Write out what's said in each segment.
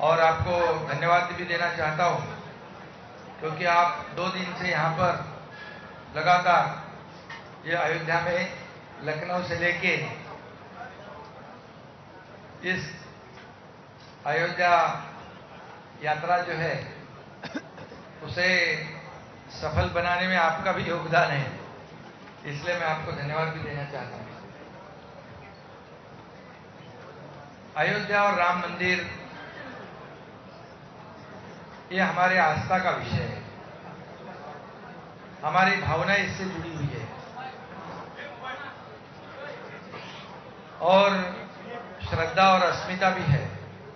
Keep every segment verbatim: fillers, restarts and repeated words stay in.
और आपको धन्यवाद भी देना चाहता हूं, क्योंकि आप दो दिन से यहाँ पर लगातार ये अयोध्या में लखनऊ से लेके इस अयोध्या यात्रा जो है उसे सफल बनाने में आपका भी योगदान है, इसलिए मैं आपको धन्यवाद भी देना चाहता हूं। अयोध्या और राम मंदिर ये हमारे आस्था का विषय है, हमारी भावना इससे जुड़ी हुई है और श्रद्धा और अस्मिता भी है,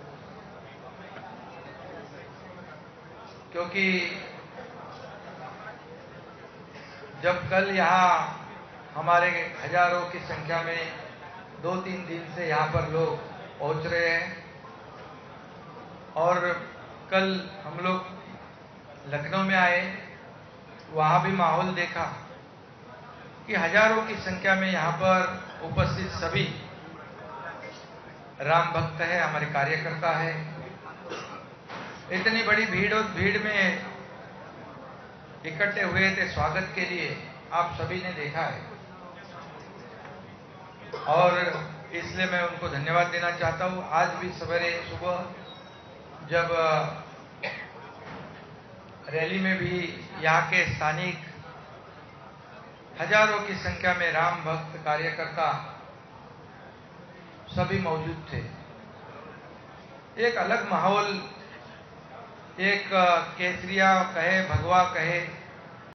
क्योंकि जब कल यहाँ हमारे हजारों की संख्या में दो तीन दिन से यहाँ पर लोग पहुंच रहे हैं और कल हम लोग लखनऊ में आए, वहाँ भी माहौल देखा कि हजारों की संख्या में यहाँ पर उपस्थित सभी राम भक्त है, हमारे कार्यकर्ता है। इतनी बड़ी भीड़ और भीड़ में इकट्ठे हुए थे स्वागत के लिए, आप सभी ने देखा है और इसलिए मैं उनको धन्यवाद देना चाहता हूं। आज भी सवेरे सुबह जब रैली में भी यहाँ के स्थानिक हजारों की संख्या में राम भक्त कार्यकर्ता सभी मौजूद थे, एक अलग माहौल, एक केसरिया कहे, भगवा कहे,